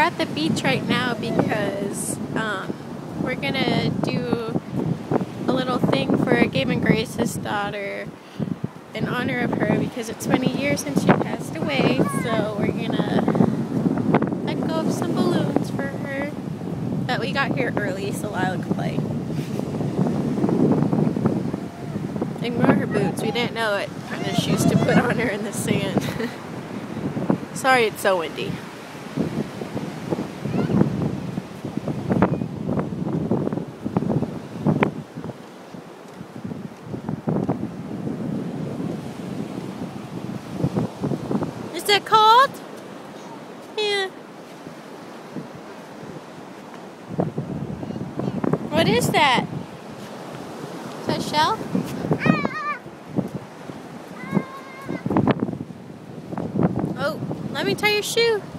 at the beach right now because we're gonna do a little thing for Gabe Grace's daughter in honor of her because it's 20 years since she passed away. So we're gonna let go of some balloons for her. But we got here early so Lila could play. Ignore her boots. We didn't know what kind of shoes to put on her in the sand. Sorry it's so windy. Is it cold? Yeah. What is that? Is that a shell? Oh, let me tie your shoe.